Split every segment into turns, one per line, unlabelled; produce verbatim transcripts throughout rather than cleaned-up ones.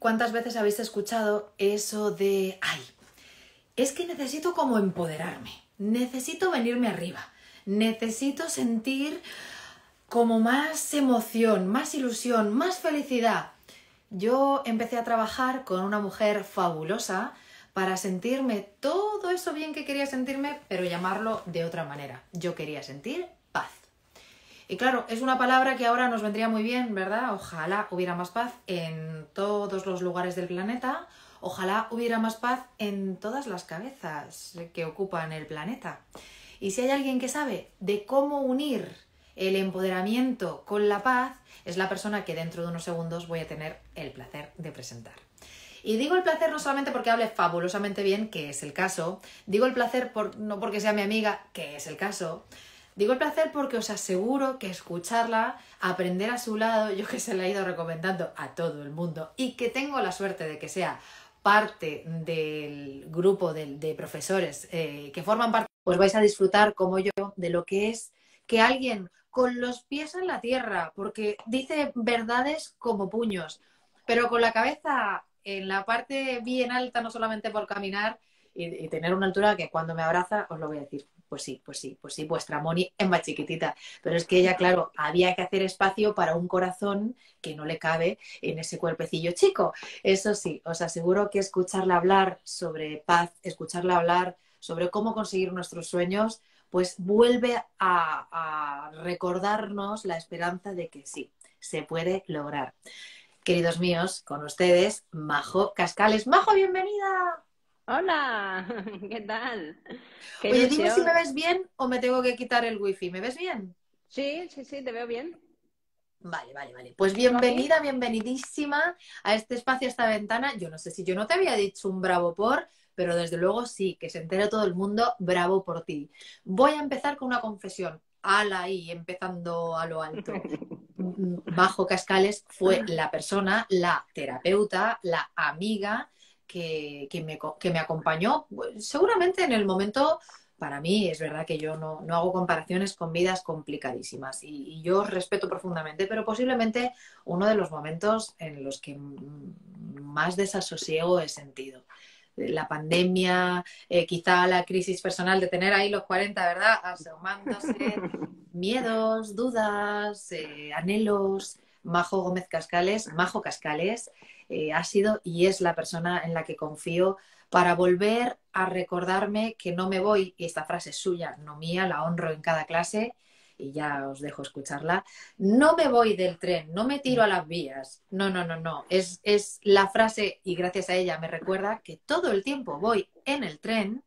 ¿Cuántas veces habéis escuchado eso de, ay, es que necesito como empoderarme, necesito venirme arriba, necesito sentir como más emoción, más ilusión, más felicidad? Yo empecé a trabajar con una mujer fabulosa para sentirme todo eso bien que quería sentirme, pero llamarlo de otra manera. Yo quería sentir paz. Y claro, es una palabra que ahora nos vendría muy bien, ¿verdad? Ojalá hubiera más paz en todos los lugares del planeta. Ojalá hubiera más paz en todas las cabezas que ocupan el planeta. Y si hay alguien que sabe de cómo unir el empoderamiento con la paz, es la persona que dentro de unos segundos voy a tener el placer de presentar. Y digo el placer no solamente porque hable fabulosamente bien, que es el caso. Digo el placer por, no porque sea mi amiga, que es el caso. Digo el placer porque os aseguro que escucharla, aprender a su lado, yo que se la he ido recomendando a todo el mundo y que tengo la suerte de que sea parte del grupo de, de profesores eh, que forman parte, pues vais a disfrutar como yo de lo que es que alguien con los pies en la tierra, porque dice verdades como puños, pero con la cabeza en la parte bien alta, no solamente por caminar y, y tener una altura que cuando me abraza os lo voy a decir. Pues sí, pues sí, pues sí, vuestra Moni es más chiquitita. Pero es que ella, claro, había que hacer espacio para un corazón que no le cabe en ese cuerpecillo chico. Eso sí, os aseguro que escucharla hablar sobre paz, escucharla hablar sobre cómo conseguir nuestros sueños, pues vuelve a, a recordarnos la esperanza de que sí, se puede lograr. Queridos míos, con ustedes, Majo Cascales. ¡Majo, bienvenida!
Hola, ¿qué tal? Qué
Oye, dime si me
ilusión.
ves bien o me tengo que quitar el wifi. ¿Me ves bien?
Sí, sí, sí, te veo bien.
Vale, vale, vale. Pues
¿Tú a mí?
bienvenida, bienvenidísima a este espacio, a esta ventana. Yo no sé si yo no te había dicho un bravo por, pero desde luego sí, que se entere todo el mundo, bravo por ti. Voy a empezar con una confesión. Ala ahí, empezando a lo alto. Majo Cascales fue la persona, la terapeuta, la amiga que, que, me, que me acompañó, pues, seguramente en el momento. Para mí es verdad que yo no, no hago comparaciones con vidas complicadísimas y, y yo os respeto profundamente, pero posiblemente uno de los momentos en los que más desasosiego he sentido. La pandemia, eh, quizá la crisis personal de tener ahí los cuarenta, ¿verdad? Asomándose, miedos, dudas, eh, anhelos. Majo Gómez Cascales, Majo Cascales, eh, ha sido y es la persona en la que confío para volver a recordarme que no me voy, y esta frase es suya, no mía, la honro en cada clase y ya os dejo escucharla, no me voy del tren, no me tiro a las vías, no, no, no, no, es, es la frase y gracias a ella me recuerda que todo el tiempo voy en el tren,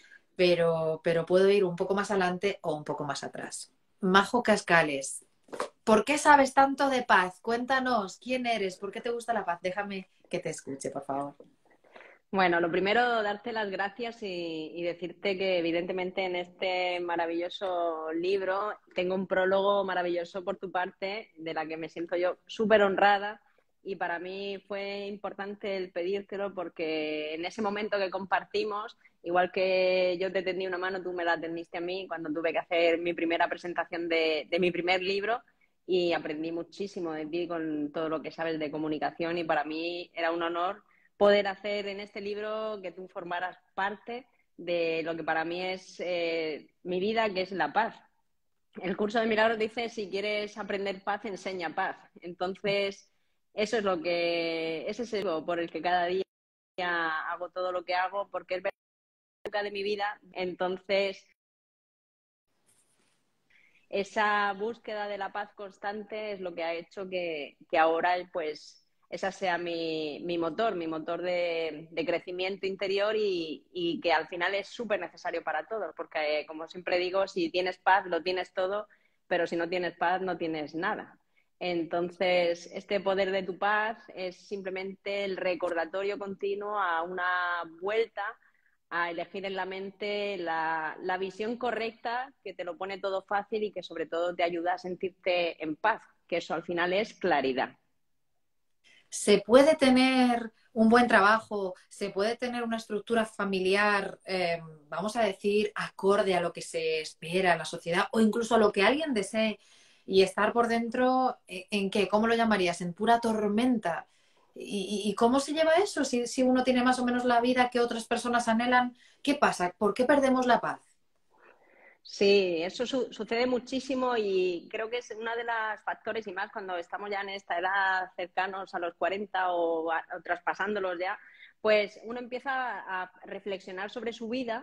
pero, pero puedo ir un poco más adelante o un poco más atrás. Majo Cascales, ¿por qué sabes tanto de paz? Cuéntanos, ¿quién eres? ¿Por qué te gusta la paz? Déjame que te escuche, por favor.
Bueno, lo primero, darte las gracias y, y decirte que evidentemente en este maravilloso libro tengo un prólogo maravilloso por tu parte, de la que me siento yo súper honrada y para mí fue importante el pedírtelo porque en ese momento que compartimos, igual que yo te tendí una mano, tú me la tendiste a mí cuando tuve que hacer mi primera presentación de, de mi primer libro y aprendí muchísimo de ti con todo lo que sabes de comunicación y para mí era un honor poder hacer en este libro que tú formaras parte de lo que para mí es eh, mi vida, que es la paz. El curso de milagros dice, si quieres aprender paz, enseña paz. Entonces, eso es lo que, ese es el motivo por el que cada día hago todo lo que hago, porque es verdad de mi vida. Entonces, esa búsqueda de la paz constante es lo que ha hecho que, que ahora, pues, esa sea mi, mi motor, mi motor de, de crecimiento interior y, y, que al final es súper necesario para todos, porque como siempre digo, si tienes paz lo tienes todo, pero si no tienes paz no tienes nada. Entonces, este poder de tu paz es simplemente el recordatorio continuo a una vuelta a elegir en la mente la, la visión correcta que te lo pone todo fácil y que sobre todo te ayuda a sentirte en paz, que eso al final es claridad.
Se puede tener un buen trabajo, se puede tener una estructura familiar, eh, vamos a decir, acorde a lo que se espera en la sociedad o incluso a lo que alguien desee y estar por dentro, ¿en qué? ¿Cómo lo llamarías? En pura tormenta. ¿Y, y cómo se lleva eso? Si, si uno tiene más o menos la vida que otras personas anhelan, ¿qué pasa? ¿Por qué perdemos la paz?
Sí, eso su sucede muchísimo y creo que es uno de los factores, y más cuando estamos ya en esta edad cercanos a los cuarenta o, a, o traspasándolos ya, pues uno empieza a reflexionar sobre su vida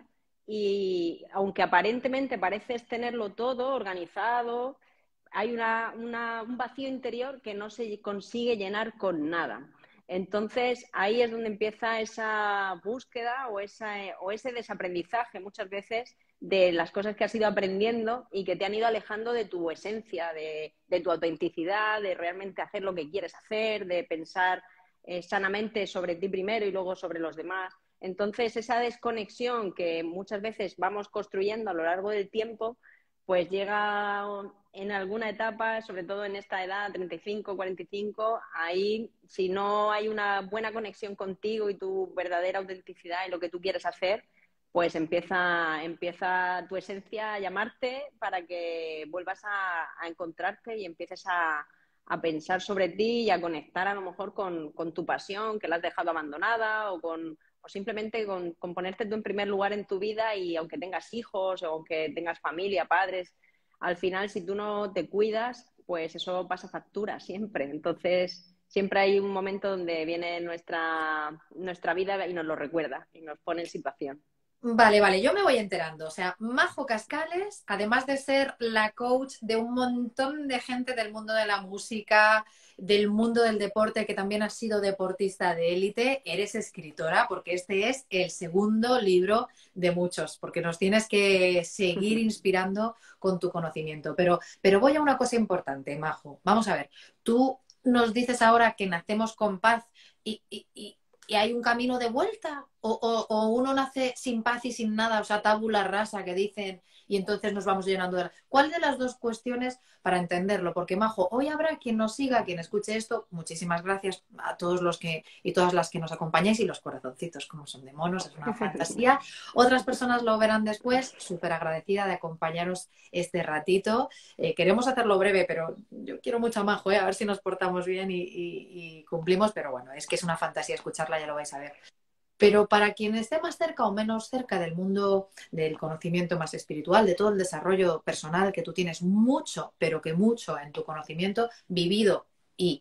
y aunque aparentemente pareces tenerlo todo organizado, hay una, una, un vacío interior que no se consigue llenar con nada. Entonces, ahí es donde empieza esa búsqueda o, esa, o ese desaprendizaje muchas veces de las cosas que has ido aprendiendo y que te han ido alejando de tu esencia, de, de tu autenticidad, de realmente hacer lo que quieres hacer, de pensar eh, sanamente sobre ti primero y luego sobre los demás. Entonces, esa desconexión que muchas veces vamos construyendo a lo largo del tiempo, pues llega en alguna etapa, sobre todo en esta edad, treinta y cinco, cuarenta y cinco, ahí si no hay una buena conexión contigo y tu verdadera autenticidad y lo que tú quieres hacer, pues empieza, empieza tu esencia a llamarte para que vuelvas a, a encontrarte y empieces a, a, pensar sobre ti y a conectar a lo mejor con, con tu pasión, que la has dejado abandonada, o, con, o simplemente con, con ponerte tú en primer lugar en tu vida. Y aunque tengas hijos o aunque tengas familia, padres, al final si tú no te cuidas, pues eso pasa factura siempre. Entonces siempre hay un momento donde viene nuestra, nuestra vida y nos lo recuerda y nos pone en situación.
Vale, vale, yo me voy enterando. O sea, Majo Cascales, además de ser la coach de un montón de gente del mundo de la música, del mundo del deporte, que también has sido deportista de élite, eres escritora, porque este es el segundo libro de muchos, porque nos tienes que seguir inspirando con tu conocimiento. Pero, pero voy a una cosa importante, Majo. Vamos a ver, tú nos dices ahora que nacemos con paz y, y, y ¿y hay un camino de vuelta? ¿O, o, o uno nace sin paz y sin nada? O sea, tabula rasa que dicen y entonces nos vamos llenando de... La... ¿Cuál de las dos cuestiones para entenderlo? Porque, Majo, hoy habrá quien nos siga, quien escuche esto. Muchísimas gracias a todos los que y todas las que nos acompañáis, y los corazoncitos como son de monos, es una fantasía. Otras personas lo verán después. Súper agradecida de acompañaros este ratito. Eh, queremos hacerlo breve, pero yo quiero mucho a Majo, ¿eh? A ver si nos portamos bien y, y, y cumplimos, pero bueno, es que es una fantasía escucharla, ya lo vais a ver. Pero para quien esté más cerca o menos cerca del mundo del conocimiento más espiritual, de todo el desarrollo personal, que tú tienes mucho, pero que mucho en tu conocimiento vivido y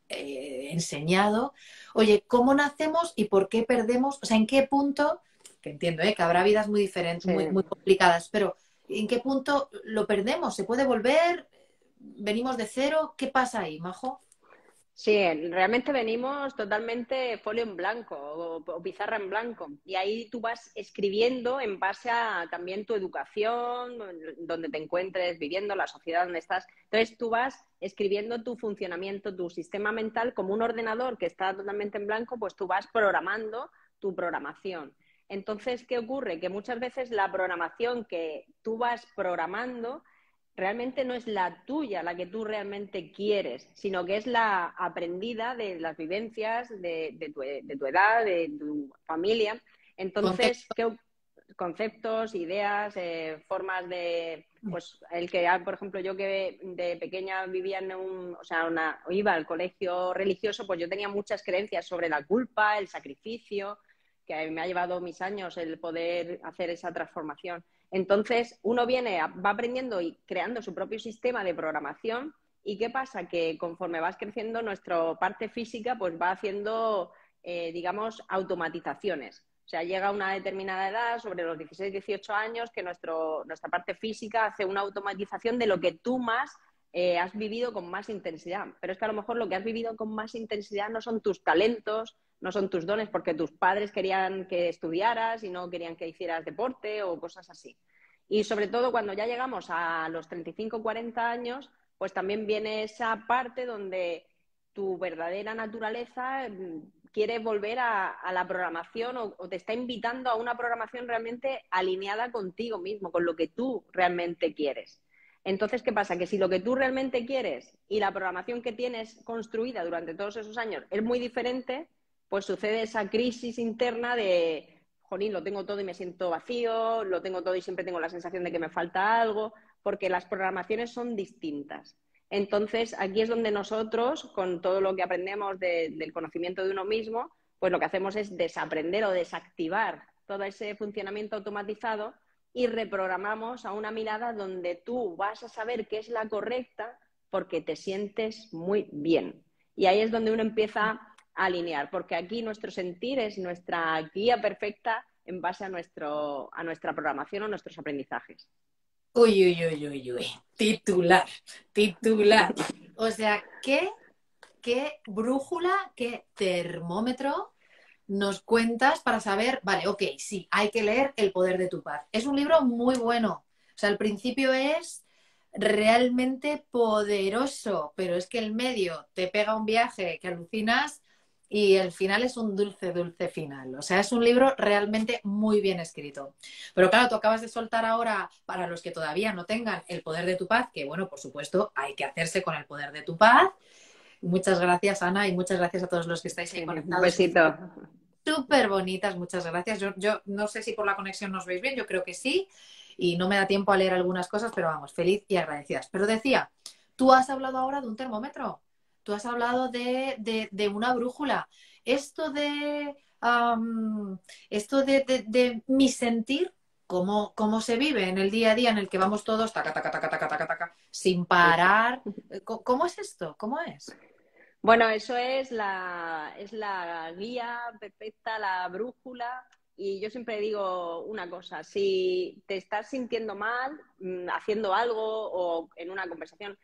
eh, enseñado, oye, ¿cómo nacemos y por qué perdemos? O sea, ¿en qué punto? Que entiendo, ¿eh? Que habrá vidas muy diferentes,
Sí.
muy, muy complicadas, pero ¿en qué punto lo perdemos? ¿Se puede volver? ¿Venimos de cero? ¿Qué pasa ahí, Majo?
Sí, realmente venimos totalmente folio en blanco o, o pizarra en blanco, y ahí tú vas escribiendo en base a también tu educación, donde te encuentres viviendo, la sociedad donde estás. Entonces tú vas escribiendo tu funcionamiento, tu sistema mental, como un ordenador que está totalmente en blanco, pues tú vas programando tu programación. Entonces, ¿qué ocurre? Que muchas veces la programación que tú vas programando realmente no es la tuya, la que tú realmente quieres, sino que es la aprendida de las vivencias de, de, tu, de tu edad, de tu familia. Entonces,
Concepto.
¿qué conceptos, ideas, eh, formas de, pues el que, por ejemplo, yo que de pequeña vivía en un, o sea, una, iba al colegio religioso, pues yo tenía muchas creencias sobre la culpa, el sacrificio, que me ha llevado mis años el poder hacer esa transformación. Entonces, uno viene, va aprendiendo y creando su propio sistema de programación. ¿Y qué pasa? Que conforme vas creciendo, nuestra parte física pues va haciendo, eh, digamos, automatizaciones. O sea, llega a una determinada edad, sobre los dieciséis, dieciocho años, que nuestro, nuestra parte física hace una automatización de lo que tú más eh, has vivido con más intensidad. Pero es que a lo mejor lo que has vivido con más intensidad no son tus talentos, no son tus dones, porque tus padres querían que estudiaras y no querían que hicieras deporte o cosas así. Y sobre todo cuando ya llegamos a los treinta y cinco, cuarenta años, pues también viene esa parte donde tu verdadera naturaleza quiere volver a, a la programación o, o te está invitando a una programación realmente alineada contigo mismo, con lo que tú realmente quieres. Entonces, ¿qué pasa? Que si lo que tú realmente quieres y la programación que tienes construida durante todos esos años es muy diferente, pues sucede esa crisis interna de, jolín, lo tengo todo y me siento vacío, lo tengo todo y siempre tengo la sensación de que me falta algo, porque las programaciones son distintas. Entonces, aquí es donde nosotros, con todo lo que aprendemos de, del conocimiento de uno mismo, pues lo que hacemos es desaprender o desactivar todo ese funcionamiento automatizado y reprogramamos a una mirada donde tú vas a saber qué es la correcta porque te sientes muy bien. Y ahí es donde uno empieza a alinear, porque aquí nuestro sentir es nuestra guía perfecta en base a, nuestro, a nuestra programación o nuestros aprendizajes.
Uy, uy, uy, uy, uy. Titular, titular. O sea, ¿qué, qué brújula, qué termómetro nos cuentas para saber, vale, ok, sí, hay que leer El poder de tu paz? Es un libro muy bueno. O sea, el principio es realmente poderoso, pero es que el medio te pega un viaje que alucinas y el final es un dulce, dulce final. O sea, es un libro realmente muy bien escrito. Pero claro, tú acabas de soltar ahora, para los que todavía no tengan El poder de tu paz, que bueno, por supuesto, hay que hacerse con El poder de tu paz. Muchas gracias, Ana, y muchas gracias a todos los que estáis ahí
Un
conectados.
besito.
Súper bonitas, muchas gracias. Yo, yo no sé si por la conexión nos veis bien, yo creo que sí, y no me da tiempo a leer algunas cosas, pero vamos, feliz y agradecidas. Pero decía, tú has hablado ahora de un termómetro, tú has hablado de, de, de una brújula. Esto de, um, esto de, de, de mi sentir, ¿cómo, cómo se vive en el día a día en el que vamos todos taca, taca, taca, taca, taca, taca, sin
Eso.
parar? ¿Cómo es esto? ¿Cómo es?
Bueno, eso es la, es la guía perfecta, la brújula. Y yo siempre digo una cosa, si te estás sintiendo mal mm, haciendo algo o en una conversación,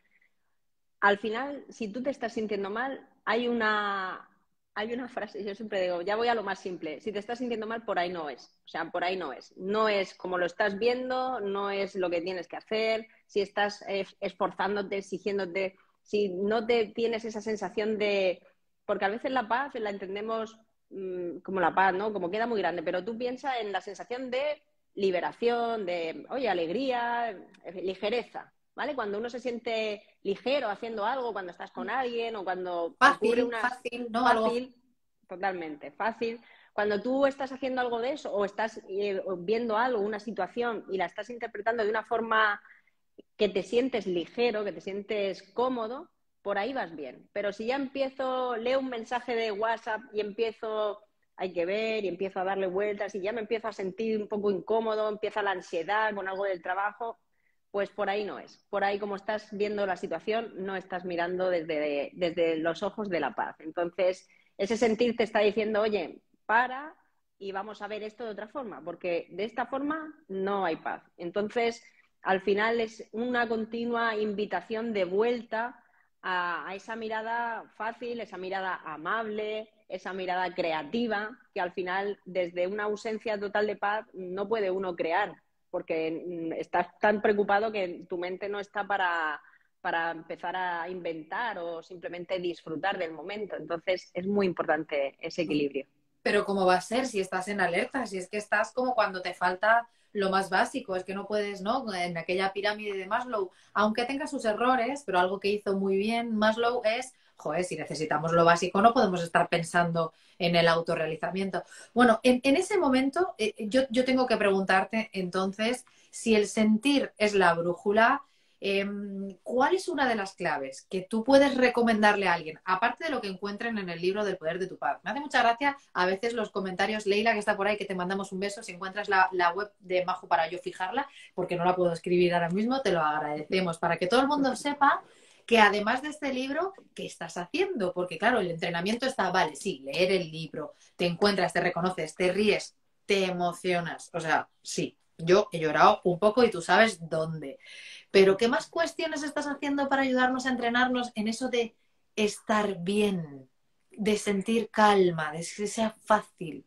al final, si tú te estás sintiendo mal, hay una, hay una frase, yo siempre digo, ya voy a lo más simple, si te estás sintiendo mal, por ahí no es, o sea, por ahí no es. No es como lo estás viendo, no es lo que tienes que hacer, si estás eh, esforzándote, exigiéndote, si no te tienes esa sensación de... Porque a veces la paz la entendemos mmm, como la paz, ¿no? Como queda muy grande, pero tú piensas en la sensación de liberación, de, oye, alegría, ligereza. ¿Vale? Cuando uno se siente ligero haciendo algo, cuando estás con alguien o cuando ocurre
Fácil,
una
fácil, ¿no? Algo
fácil, totalmente fácil. Cuando tú estás haciendo algo de eso o estás eh, viendo algo, una situación y la estás interpretando de una forma que te sientes ligero, que te sientes cómodo, por ahí vas bien. Pero si ya empiezo, leo un mensaje de WhatsApp y empiezo, hay que ver, y empiezo a darle vueltas y ya me empiezo a sentir un poco incómodo, empieza la ansiedad con algo del trabajo, pues por ahí no es. Por ahí, como estás viendo la situación, no estás mirando desde, desde los ojos de la paz. Entonces, ese sentir te está diciendo, oye, para y vamos a ver esto de otra forma, porque de esta forma no hay paz. Entonces, al final es una continua invitación de vuelta a, a esa mirada fácil, esa mirada amable, esa mirada creativa, que al final, desde una ausencia total de paz, no puede uno crear, porque estás tan preocupado que tu mente no está para, para empezar a inventar o simplemente disfrutar del momento. Entonces, es muy importante ese equilibrio.
Pero ¿cómo va a ser si estás en alerta? Si es que estás como cuando te falta lo más básico, es que no puedes, ¿no? En aquella pirámide de Maslow, aunque tenga sus errores, pero algo que hizo muy bien Maslow es, joder, si necesitamos lo básico, no podemos estar pensando en el autorrealizamiento. Bueno, en, en ese momento eh, yo, yo tengo que preguntarte entonces si el sentir es la brújula. Eh, ¿Cuál es una de las claves que tú puedes recomendarle a alguien, aparte de lo que encuentren en el libro del poder de tu paz? Me hace mucha gracia a veces los comentarios, Leila, que está por ahí, que te mandamos un beso, si encuentras la, la web de Majo para yo fijarla, porque no la puedo escribir ahora mismo, te lo agradecemos, para que todo el mundo sepa que además de este libro, ¿qué estás haciendo? Porque claro, el entrenamiento está, vale, sí, leer el libro, te encuentras, te reconoces, te ríes, te emocionas, o sea, sí. Yo he llorado un poco y tú sabes dónde. Pero ¿qué más cuestiones estás haciendo para ayudarnos a entrenarnos en eso de estar bien, de sentir calma, de que sea fácil?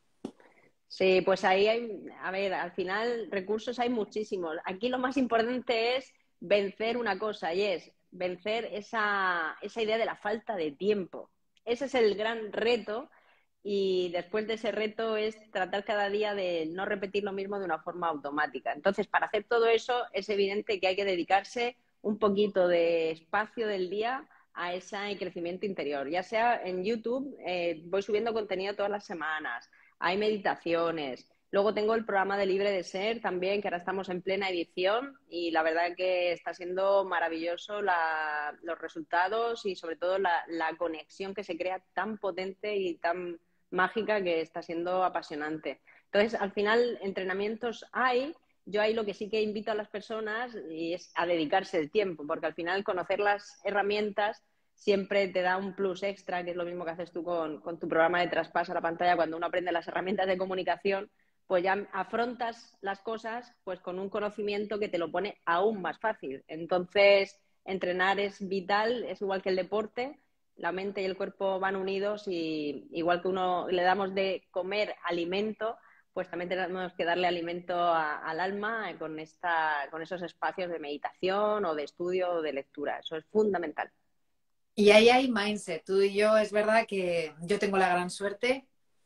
Sí, pues ahí hay, a ver, al final recursos hay muchísimos. Aquí lo más importante es vencer una cosa y es vencer esa, esa idea de la falta de tiempo. Ese es el gran reto y después de ese reto es tratar cada día de no repetir lo mismo de una forma automática. Entonces, para hacer todo eso es evidente que hay que dedicarse un poquito de espacio del día a ese crecimiento interior. Ya sea en YouTube, eh, voy subiendo contenido todas las semanas, hay meditaciones, Luego tengo el programa de Libre de Ser también, que ahora estamos en plena edición y la verdad que está siendo maravilloso la, los resultados y sobre todo la, la conexión que se crea tan potente y tan mágica que está siendo apasionante. Entonces, al final, entrenamientos hay. Yo ahí lo que sí que invito a las personas y es a dedicarse el tiempo, porque al final conocer las herramientas siempre te da un plus extra, que es lo mismo que haces tú con, con tu programa de traspaso a la pantalla. Cuando uno aprende las herramientas de comunicación, pues ya afrontas las cosas pues con un conocimiento que te lo pone aún más fácil. Entonces, entrenar es vital, es igual que el deporte, la mente y el cuerpo van unidos y igual que uno le damos de comer alimento, pues también tenemos que darle alimento a, al alma con, esta, con esos espacios de meditación o de estudio o de lectura. Eso es fundamental.
Y ahí hay mindset. Tú y yo, es verdad que yo tengo la gran suerte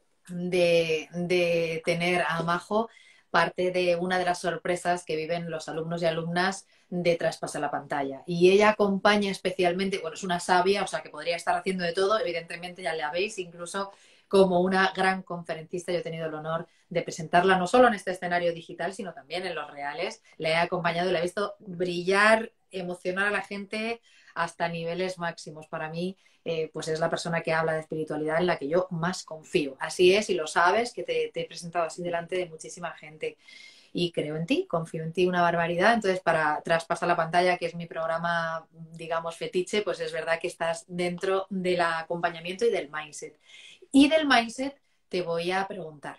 de, de tener a Majo parte de una de las sorpresas que viven los alumnos y alumnas de Traspasa la Pantalla. Y ella acompaña especialmente, bueno, es una sabia, o sea que podría estar haciendo de todo, evidentemente ya la veis, incluso como una gran conferencista. Yo he tenido el honor de presentarla no solo en este escenario digital, sino también en los reales. La he acompañado y la he visto brillar, emocionar a la gente hasta niveles máximos. Para mí, eh, pues es la persona que habla de espiritualidad en la que yo más confío. Así es, y lo sabes, que te, te he presentado así delante de muchísima gente. Y creo en ti, confío en ti una barbaridad. Entonces, para Traspasa la Pantalla, que es mi programa, digamos, fetiche, pues es verdad que estás dentro del acompañamiento y del mindset. Y del mindset te voy a preguntar,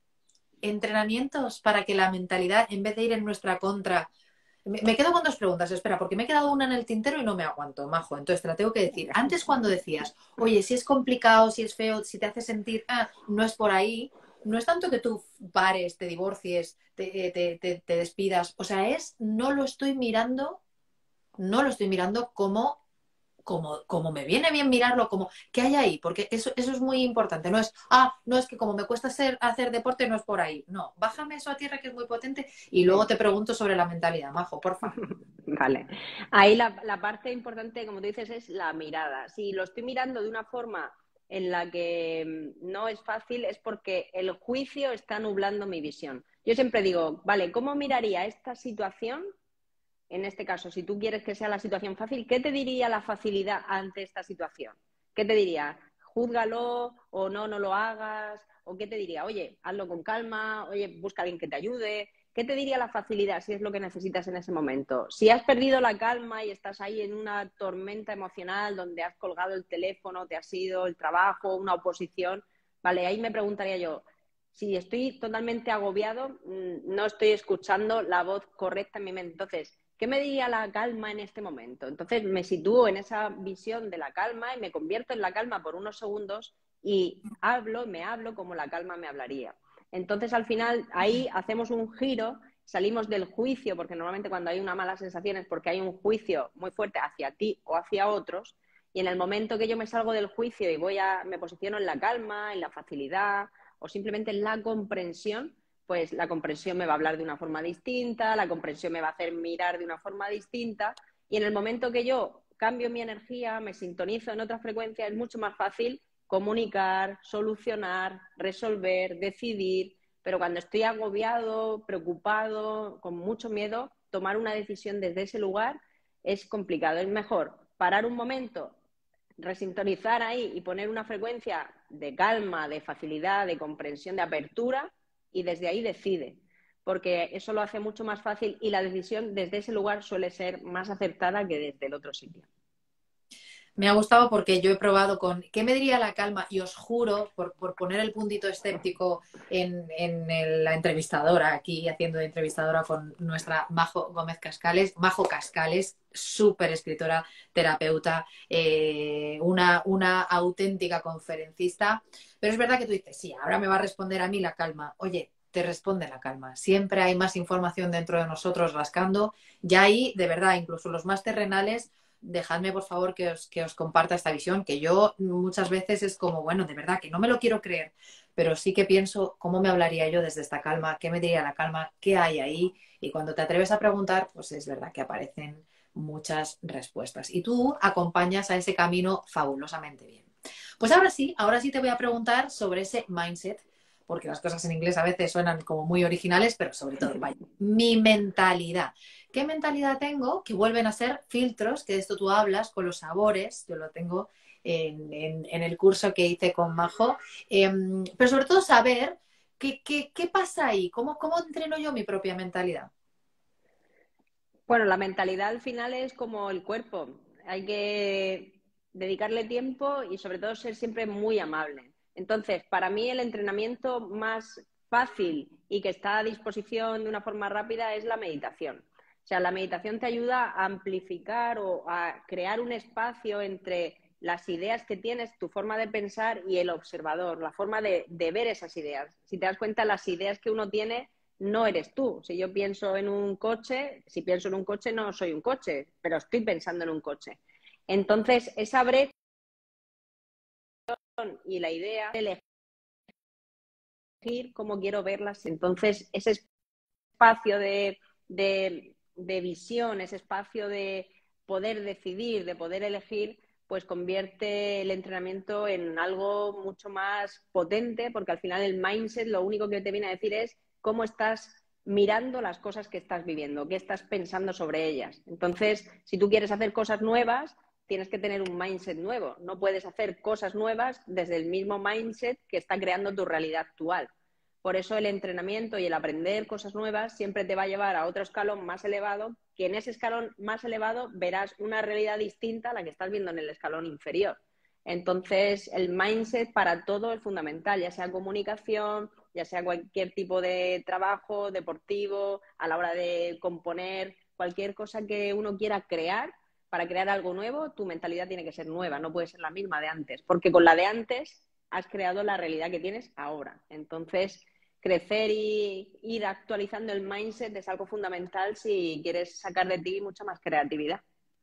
¿entrenamientos para que la mentalidad, en vez de ir en nuestra contra... Me quedo con dos preguntas, espera, porque me he quedado una en el tintero y no me aguanto, Majo. Entonces te la tengo que decir. Antes, cuando decías, oye, si es complicado, si es feo, si te hace sentir, ah, no es por ahí, no es tanto que tú pares, te divorcies, te, te, te, te despidas. O sea, es, no lo estoy mirando, no lo estoy mirando como como, como me viene bien mirarlo, como qué hay ahí, porque eso, eso es muy importante. No es, ah, no es que como me cuesta hacer, hacer deporte, no es por ahí. No, bájame eso a tierra, que es muy potente, y luego
Sí.
te pregunto sobre la mentalidad, Majo, porfa.
Vale. Ahí la, la parte importante, como tú dices, es la mirada. Si lo estoy mirando de una forma en la que no es fácil, es porque el juicio está nublando mi visión. Yo siempre digo, vale, ¿cómo miraría esta situación? En este caso, si tú quieres que sea la situación fácil, ¿qué te diría la facilidad ante esta situación? ¿Qué te diría? Júzgalo o no, no lo hagas. ¿O qué te diría? Oye, hazlo con calma, oye, busca a alguien que te ayude. ¿Qué te diría la facilidad si es lo que necesitas en ese momento? Si has perdido la calma y estás ahí en una tormenta emocional donde has colgado el teléfono, te has ido el trabajo, una oposición, vale, ahí me preguntaría yo, si estoy totalmente agobiado, no estoy escuchando la voz correcta en mi mente. Entonces, ¿qué me diría la calma en este momento? Entonces me sitúo en esa visión de la calma y me convierto en la calma por unos segundos y hablo, me hablo como la calma me hablaría. Entonces al final ahí hacemos un giro, salimos del juicio, porque normalmente cuando hay una mala sensación es porque hay un juicio muy fuerte hacia ti o hacia otros, y en el momento que yo me salgo del juicio y voy a, me posiciono en la calma, en la facilidad o simplemente en la comprensión, pues la comprensión me va a hablar de una forma distinta, la comprensión me va a hacer mirar de una forma distinta, y en el momento que yo cambio mi energía, me sintonizo en otra frecuencia, es mucho más fácil comunicar, solucionar, resolver, decidir. Pero cuando estoy agobiado, preocupado, con mucho miedo, tomar una decisión desde ese lugar es complicado. Es mejor parar un momento, resintonizar ahí y poner una frecuencia de calma, de facilidad, de comprensión, de apertura, y desde ahí decide, porque eso lo hace mucho más fácil y la decisión desde ese lugar suele ser más acertada que desde el otro sitio.
Me ha gustado porque yo he probado con ¿qué me diría la calma? Y os juro, por, por poner el puntito escéptico en, en el, la entrevistadora, aquí haciendo de entrevistadora con nuestra Majo Gómez Cascales, Majo Cascales, súper escritora, terapeuta, eh, una, una auténtica conferencista. Pero es verdad que tú dices, sí, ahora me va a responder a mí la calma. Oye, te responde la calma. Siempre hay más información dentro de nosotros rascando. Ya ahí, de verdad, incluso los más terrenales, dejadme por favor que os, que os comparta esta visión, que yo muchas veces es como, bueno, de verdad que no me lo quiero creer, pero sí que pienso cómo me hablaría yo desde esta calma, qué me diría la calma, qué hay ahí, y cuando te atreves a preguntar, pues es verdad que aparecen muchas respuestas y tú acompañas a ese camino fabulosamente bien. Pues ahora sí, ahora sí te voy a preguntar sobre ese mindset, porque las cosas en inglés a veces suenan como muy originales, pero sobre todo, vaya, mi mentalidad. ¿Qué mentalidad tengo? Que vuelven a ser filtros, que de esto tú hablas, con los sabores, yo lo tengo en, en, en el curso que hice con Majo, eh, pero sobre todo saber qué, qué, qué pasa ahí, cómo, cómo entreno yo mi propia mentalidad.
Bueno, la mentalidad al final es como el cuerpo. Hay que dedicarle tiempo y sobre todo ser siempre muy amable. Entonces, para mí el entrenamiento más fácil y que está a disposición de una forma rápida es la meditación. O sea, la meditación te ayuda a amplificar o a crear un espacio entre las ideas que tienes, tu forma de pensar y el observador, la forma de, de ver esas ideas. Si te das cuenta, las ideas que uno tiene no eres tú. Si yo pienso en un coche, si pienso en un coche no soy un coche, pero estoy pensando en un coche. Entonces, esa brecha y la idea de elegir cómo quiero verlas. Entonces, ese espacio de, de, de visión, ese espacio de poder decidir, de poder elegir, pues convierte el entrenamiento en algo mucho más potente, porque al final el mindset lo único que te viene a decir es cómo estás mirando las cosas que estás viviendo, qué estás pensando sobre ellas. Entonces, si tú quieres hacer cosas nuevas, tienes que tener un mindset nuevo. No puedes hacer cosas nuevas desde el mismo mindset que está creando tu realidad actual. Por eso el entrenamiento y el aprender cosas nuevas siempre te va a llevar a otro escalón más elevado, que en ese escalón más elevado verás una realidad distinta a la que estás viendo en el escalón inferior. Entonces, el mindset para todo es fundamental, ya sea comunicación, ya sea cualquier tipo de trabajo deportivo, a la hora de componer, cualquier cosa que uno quiera crear. Para crear algo nuevo, tu mentalidad tiene que ser nueva, no puede ser la misma de antes, porque con la de antes has creado la realidad que tienes ahora. Entonces, crecer y ir actualizando el mindset es algo fundamental si quieres sacar de ti mucha más creatividad.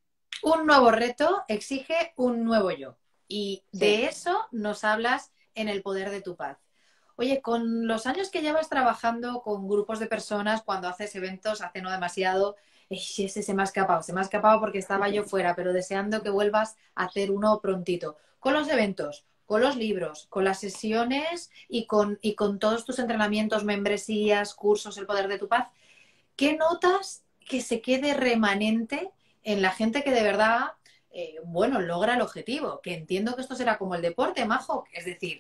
Un nuevo reto exige un nuevo yo. Y
Sí.
de eso nos hablas en El poder de tu paz. Oye, con los años que llevas trabajando con grupos de personas, cuando haces eventos, hace no demasiado, ese se me ha escapado, se me ha escapado porque estaba yo fuera, pero deseando que vuelvas a hacer uno prontito. Con los eventos, con los libros, con las sesiones y con, y con todos tus entrenamientos, membresías, cursos, El poder de tu paz, ¿qué notas que se quede remanente en la gente que de verdad, eh, bueno, logra el objetivo? Que entiendo que esto será como el deporte, Majo, es decir,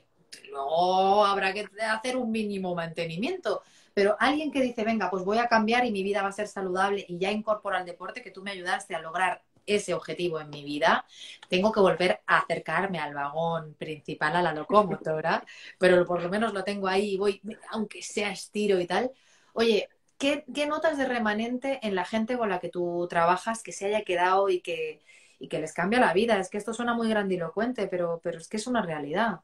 luego habrá que hacer un mínimo mantenimiento, pero alguien que dice, venga, pues voy a cambiar y mi vida va a ser saludable y ya incorpora el deporte, que tú me ayudaste a lograr ese objetivo en mi vida, tengo que volver a acercarme al vagón principal, a la locomotora, pero por lo menos lo tengo ahí y voy, aunque sea estiro y tal. Oye, ¿qué, qué notas de remanente en la gente con la que tú trabajas que se haya quedado y que, y que les cambia la vida? Es que esto suena muy grandilocuente, pero, pero es que es una realidad.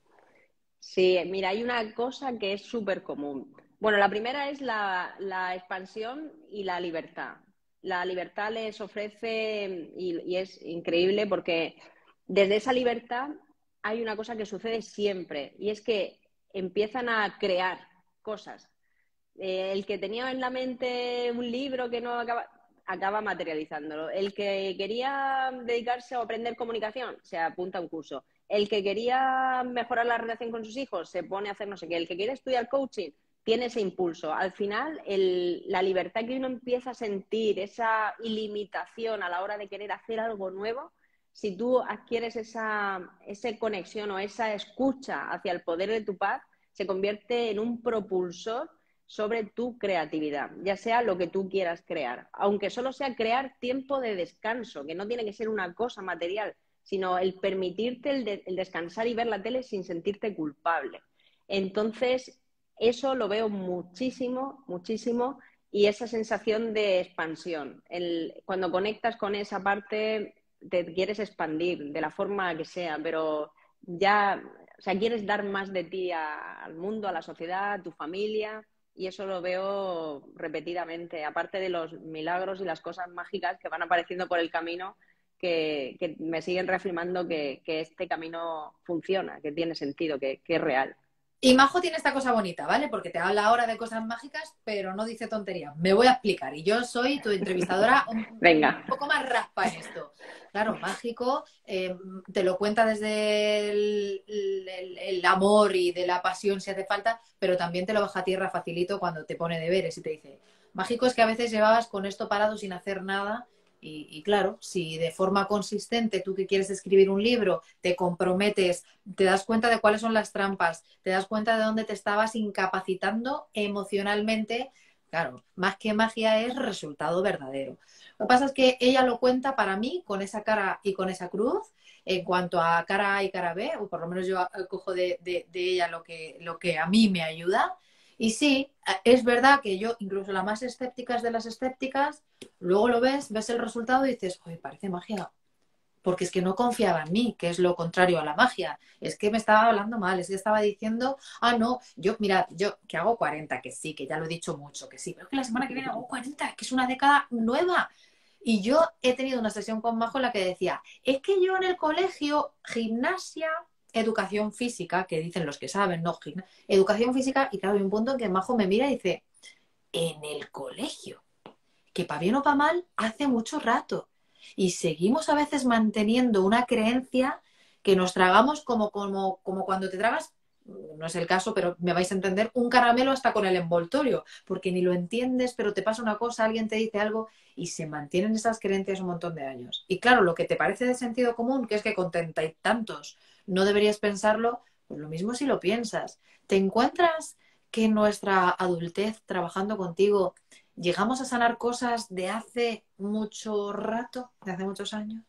Sí, mira, hay una cosa que es súper común. Bueno, la primera es la, la expansión y la libertad. La libertad les ofrece y, y es increíble porque desde esa libertad hay una cosa que sucede siempre y es que empiezan a crear cosas. Eh, el que tenía en la mente un libro que no acaba, acaba materializándolo. El que quería dedicarse a aprender comunicación se apunta a un curso. El que quería mejorar la relación con sus hijos se pone a hacer no sé qué. El que quiere estudiar coaching tiene ese impulso. Al final, el, la libertad que uno empieza a sentir, esa ilimitación a la hora de querer hacer algo nuevo, si tú adquieres esa, esa conexión o esa escucha hacia el poder de tu paz, se convierte en un propulsor sobre tu creatividad, ya sea lo que tú quieras crear, aunque solo sea crear tiempo de descanso, que no tiene que ser una cosa material, sino el permitirte el, de, el descansar y ver la tele sin sentirte culpable. Entonces, eso lo veo muchísimo, muchísimo, y esa sensación de expansión. El, cuando conectas con esa parte, te quieres expandir de la forma que sea, pero ya, o sea, quieres dar más de ti a, al mundo, a la sociedad, a tu familia, y eso lo veo repetidamente, aparte de los milagros y las cosas mágicas que van apareciendo por el camino, que, que me siguen reafirmando que, que, este camino funciona, que tiene sentido, que, que es real.
Y Majo tiene esta cosa bonita, ¿vale? Porque te habla ahora de cosas mágicas, pero no dice tonterías. Me voy a explicar. Y yo soy tu entrevistadora un, un
Venga.
poco más raspa en esto. Claro, mágico, eh, te lo cuenta desde el, el- el amor y de la pasión si hace falta, pero también te lo baja a tierra facilito cuando te pone deberes y te dice, mágico es que a veces llevabas con esto parado sin hacer nada. Y, y claro, si de forma consistente tú que quieres escribir un libro, te comprometes, te das cuenta de cuáles son las trampas, te das cuenta de dónde te estabas incapacitando emocionalmente. Claro, más que magia es resultado verdadero. Lo que pasa es que ella lo cuenta para mí con esa cara y con esa cruz. En cuanto a cara A y cara B, o por lo menos yo cojo de, de, de ella lo que, lo que a mí me ayuda. Y sí, es verdad que yo, incluso la más escépticas de las escépticas, luego lo ves, ves el resultado y dices, oye, parece magia, porque es que no confiaba en mí, que es lo contrario a la magia. Es que me estaba hablando mal, es que estaba diciendo, ah, no, yo, mira, yo que hago cuarenta, que sí, que ya lo he dicho mucho, que sí, pero que la semana que viene hago cuarenta, que es una década nueva. Y yo he tenido una sesión con Majo en la que decía, es que yo en el colegio, gimnasia, educación física, que dicen los que saben, no, Gimna- educación física, y claro, hay un punto en que Majo me mira y dice, en el colegio, que para bien o para mal, hace mucho rato. Y seguimos a veces manteniendo una creencia que nos tragamos como, como, como cuando te tragas, no es el caso, pero me vais a entender, un caramelo hasta con el envoltorio, porque ni lo entiendes, pero te pasa una cosa, alguien te dice algo y se mantienen esas creencias un montón de años. Y claro, lo que te parece de sentido común, que es que con treinta y tantos no deberías pensarlo, pues lo mismo si lo piensas. ¿Te encuentras que en nuestra adultez, trabajando contigo, llegamos a sanar cosas de hace mucho rato, de hace muchos años?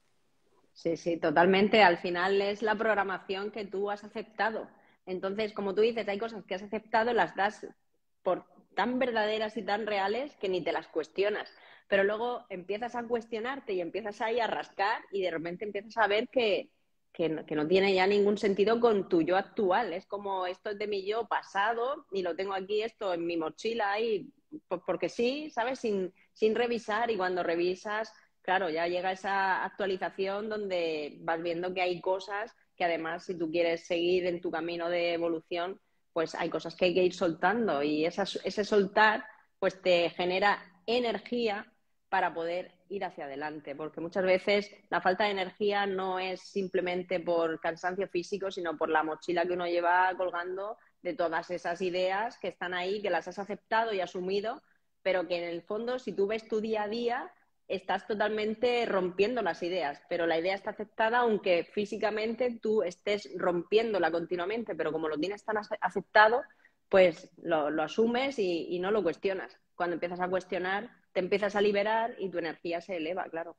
Sí, sí, totalmente. Al final es la programación que tú has aceptado. Entonces, como tú dices, hay cosas que has aceptado, las das por tan verdaderas y tan reales que ni te las cuestionas. Pero luego empiezas a cuestionarte y empiezas ahí a rascar y de repente empiezas a ver que, que, no, que no tiene ya ningún sentido con tu yo actual. Es como esto es de mi yo pasado y lo tengo aquí esto en mi mochila ahí, pues porque sí, ¿sabes? Sin, sin revisar y cuando revisas claro, ya llega esa actualización donde vas viendo que hay cosas que además si tú quieres seguir en tu camino de evolución, pues hay cosas que hay que ir soltando y esa, ese soltar pues te genera energía para poder ir hacia adelante, porque muchas veces la falta de energía no es simplemente por cansancio físico, sino por la mochila que uno lleva colgando de todas esas ideas que están ahí, que las has aceptado y asumido, pero que en el fondo si tú ves tu día a día estás totalmente rompiendo las ideas, pero la idea está aceptada aunque físicamente tú estés rompiéndola continuamente, pero como lo tienes tan aceptado, pues lo, lo asumes y, y no lo cuestionas. Cuando empiezas a cuestionar, te empiezas a liberar y tu energía se eleva, claro.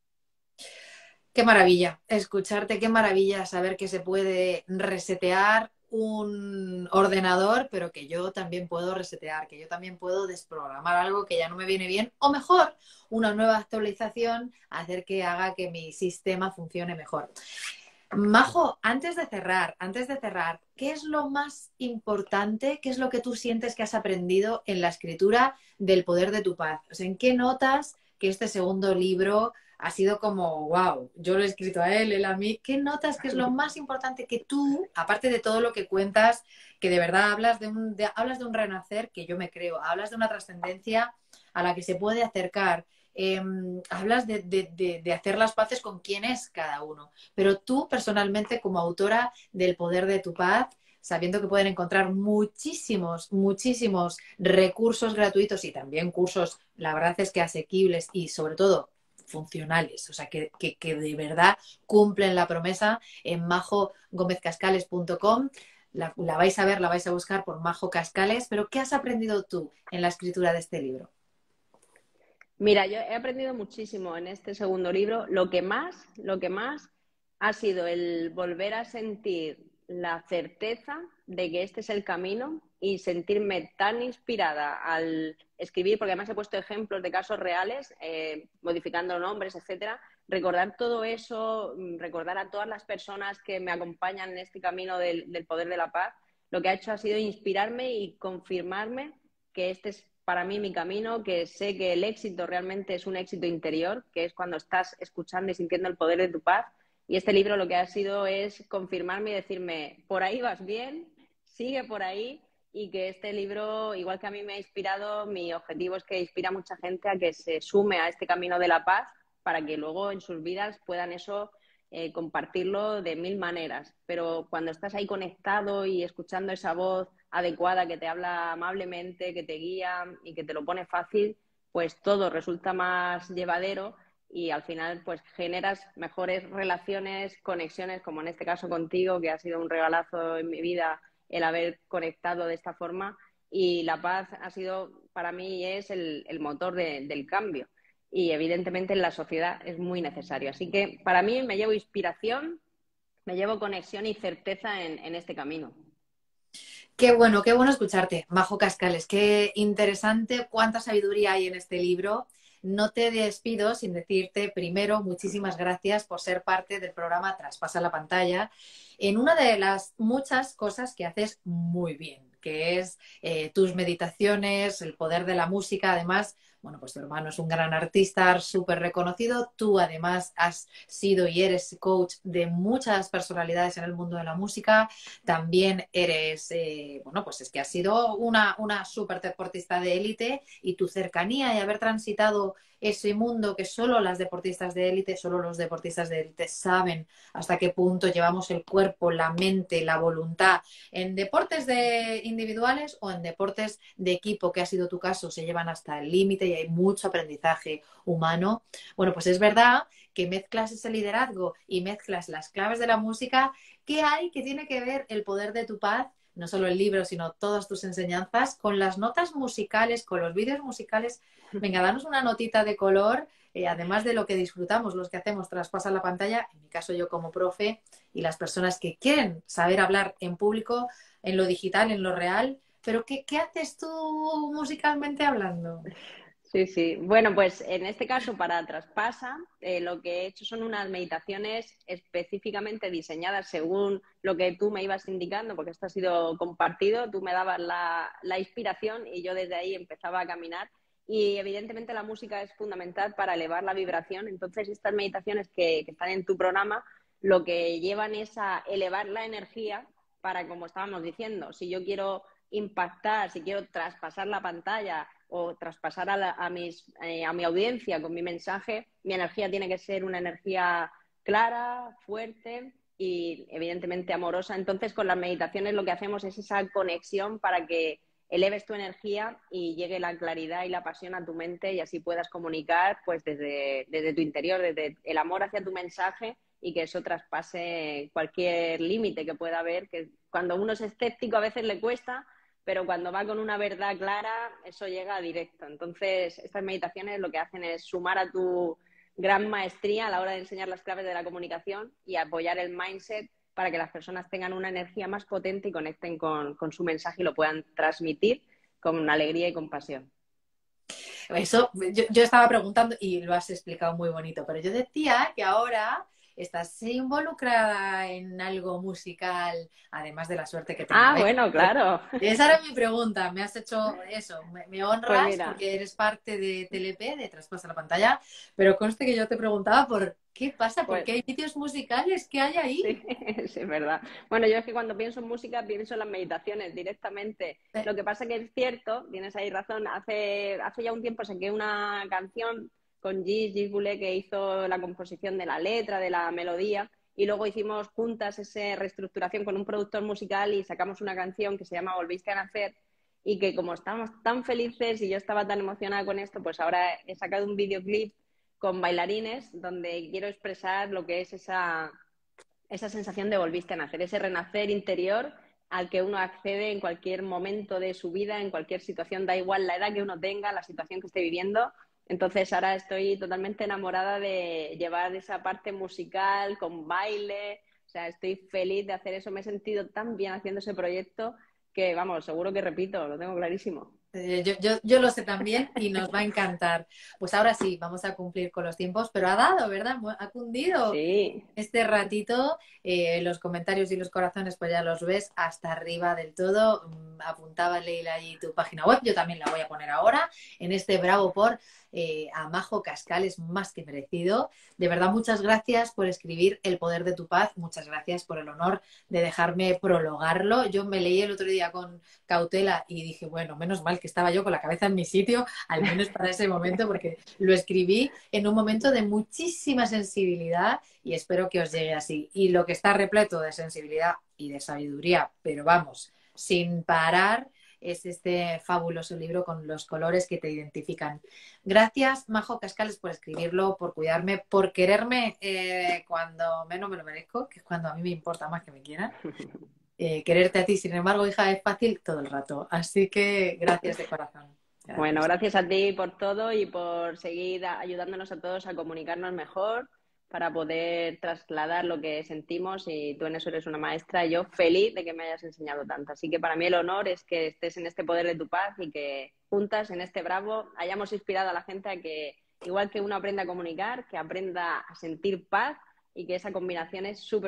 Qué maravilla escucharte, qué maravilla saber que se puede resetear un ordenador, pero que yo también puedo resetear, que yo también puedo desprogramar algo que ya no me viene bien, o mejor, una nueva actualización, hacer que haga que mi sistema funcione mejor. Majo, antes de cerrar, antes de cerrar, ¿qué es lo más importante? ¿Qué es lo que tú sientes que has aprendido en la escritura del poder de tu paz? O sea, ¿en qué notas que este segundo libro ha sido como, wow, yo lo he escrito a él, él a mí? ¿Qué notas que es lo más importante que tú, aparte de todo lo que cuentas, que de verdad hablas de un, de, hablas de un renacer, que yo me creo, hablas de una trascendencia a la que se puede acercar? Eh, hablas de, de, de, de hacer las paces con quién es cada uno. Pero tú, personalmente, como autora del Poder de tu Paz, sabiendo que pueden encontrar muchísimos, muchísimos recursos gratuitos y también cursos, la verdad es que asequibles y sobre todo funcionales, o sea, que, que, que de verdad cumplen la promesa en majo gómez cascales punto com. La, la vais a ver, la vais a buscar por Majo Cascales, pero ¿qué has aprendido tú en la escritura de este libro?
Mira, yo he aprendido muchísimo en este segundo libro. Lo que más, lo que más ha sido el volver a sentir la certeza de que este es el camino y sentirme tan inspirada al escribir, porque además he puesto ejemplos de casos reales, eh, modificando nombres, etcétera. Recordar todo eso, recordar a todas las personas que me acompañan en este camino del, del poder de la paz, lo que ha hecho ha sido inspirarme y confirmarme que este es para mí mi camino, que sé que el éxito realmente es un éxito interior, que es cuando estás escuchando y sintiendo el poder de tu paz. Y este libro lo que ha sido es confirmarme y decirme, por ahí vas bien, sigue por ahí y que este libro, igual que a mí me ha inspirado, mi objetivo es que inspire a mucha gente a que se sume a este camino de la paz para que luego en sus vidas puedan eso eh, compartirlo de mil maneras. Pero cuando estás ahí conectado y escuchando esa voz adecuada que te habla amablemente, que te guía y que te lo pone fácil, pues todo resulta más llevadero y al final pues generas mejores relaciones, conexiones, como en este caso contigo, que ha sido un regalazo en mi vida el haber conectado de esta forma, y la paz ha sido para mí y es el, el motor de, del cambio y evidentemente en la sociedad es muy necesario. Así que para mí me llevo inspiración, me llevo conexión y certeza en, en este camino.
Qué bueno, qué bueno escucharte, Majo Cascales. Qué interesante, cuánta sabiduría hay en este libro. No te despido sin decirte primero muchísimas gracias por ser parte del programa Traspasa la Pantalla en una de las muchas cosas que haces muy bien, que es eh, tus meditaciones, el poder de la música. Además, bueno, pues tu hermano es un gran artista, súper reconocido. Tú además has sido y eres coach de muchas personalidades en el mundo de la música. También eres, eh, bueno, pues es que has sido una, una súper deportista de élite, y tu cercanía y haber transitado ese mundo que solo las deportistas de élite, solo los deportistas de élite saben hasta qué punto llevamos el cuerpo, la mente, la voluntad en deportes de individuales o en deportes de equipo, que ha sido tu caso, se llevan hasta el límite y hay mucho aprendizaje humano. Bueno, pues es verdad que mezclas ese liderazgo y mezclas las claves de la música. ¿Qué hay que tiene que ver el poder de tu paz, no solo el libro, sino todas tus enseñanzas, con las notas musicales, con los vídeos musicales? Venga, danos una notita de color, eh, además de lo que disfrutamos, los que hacemos Traspasa la Pantalla, en mi caso yo como profe, y las personas que quieren saber hablar en público, en lo digital, en lo real. Pero ¿qué, qué haces tú musicalmente hablando?
Sí, sí. Bueno, pues en este caso para Traspasa, eh, lo que he hecho son unas meditaciones específicamente diseñadas según lo que tú me ibas indicando, porque esto ha sido compartido, tú me dabas la, la inspiración y yo desde ahí empezaba a caminar. Y evidentemente la música es fundamental para elevar la vibración. Entonces estas meditaciones que, que están en tu programa lo que llevan es a elevar la energía para, como estábamos diciendo, si yo quiero impactar, si quiero traspasar la pantalla o traspasar a, la, a, mis, eh, a mi audiencia con mi mensaje, mi energía tiene que ser una energía clara, fuerte y evidentemente amorosa. Entonces, con las meditaciones lo que hacemos es esa conexión para que eleves tu energía y llegue la claridad y la pasión a tu mente y así puedas comunicar pues desde, desde tu interior, desde el amor hacia tu mensaje, y que eso traspase cualquier límite que pueda haber, que cuando uno es escéptico a veces le cuesta, pero cuando va con una verdad clara, eso llega directo. Entonces, estas meditaciones lo que hacen es sumar a tu gran maestría a la hora de enseñar las claves de la comunicación y apoyar el mindset para que las personas tengan una energía más potente y conecten con, con su mensaje y lo puedan transmitir con alegría y compasión.
Eso, yo, yo estaba preguntando y lo has explicado muy bonito, pero yo decía que ahora estás involucrada en algo musical, además de la suerte que tengo,
Ah,
¿eh?
bueno, claro.
Esa era mi pregunta, me has hecho eso, me, me
Pues
honras
mira,
porque eres parte de T L P, de Traspasa la Pantalla, pero conste que yo te preguntaba por qué pasa, por
pues
qué hay vídeos musicales, ¿qué hay ahí?
sí, sí, es verdad. Bueno, yo es que cuando pienso en música pienso en las meditaciones directamente.
Eh,
Lo que pasa que es cierto, tienes ahí razón, hace, hace ya un tiempo saqué una canción con Gis, Gis Boulet, que hizo la composición de la letra, de la melodía, y luego hicimos juntas esa reestructuración con un productor musical y sacamos una canción que se llama Volviste a nacer, y que como estábamos tan felices y yo estaba tan emocionada con esto, pues ahora he sacado un videoclip con bailarines donde quiero expresar lo que es esa, esa sensación de volviste a nacer, ese renacer interior al que uno accede en cualquier momento de su vida, en cualquier situación, da igual la edad que uno tenga, la situación que esté viviendo. Entonces ahora estoy totalmente enamorada de llevar esa parte musical con baile, o sea, estoy feliz de hacer eso, me he sentido tan bien haciendo ese proyecto que, vamos, seguro que repito, lo tengo clarísimo.
Eh, Yo, yo, yo lo sé también y nos va a encantar. Pues ahora sí, vamos a cumplir con los tiempos, pero ha dado, ¿verdad? Mu- Ha cundido
Sí,
este ratito. Eh, los comentarios y los corazones, pues ya los ves hasta arriba del todo. Mm, apuntaba Leila allí tu página web, yo también la voy a poner ahora en este Bravo por eh, a Majo Cascales, más que merecido. De verdad, muchas gracias por escribir El poder de tu paz, muchas gracias por el honor de dejarme prologarlo. Yo me leí el otro día con cautela y dije, bueno, menos mal que estaba yo con la cabeza en mi sitio, al menos para ese momento, porque lo escribí en un momento de muchísima sensibilidad y espero que os llegue así. Y lo que está repleto de sensibilidad y de sabiduría, pero vamos, sin parar, es este fabuloso libro con los colores que te identifican. Gracias, Majo Cascales, por escribirlo, por cuidarme, por quererme eh, cuando menos me lo merezco, que es cuando a mí me importa más que me quieran. Eh, quererte a ti, sin embargo, hija, es fácil todo el rato. Así que gracias de corazón.
Bueno,
Gracias.
gracias a ti por todo y por seguir ayudándonos a todos a comunicarnos mejor para poder trasladar lo que sentimos, y tú en eso eres una maestra. Yo feliz de que me hayas enseñado tanto. Así que para mí el honor es que estés en este poder de tu paz y que juntas en este Bravo hayamos inspirado a la gente a que, igual que uno aprenda a comunicar, que aprenda a sentir paz, y que esa combinación es súper.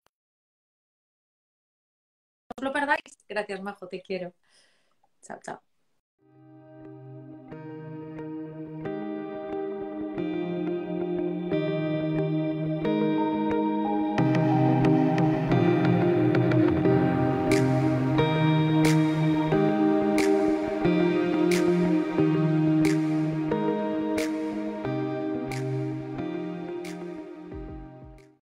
No os lo perdáis. Gracias, Majo, te quiero. Chao, chao.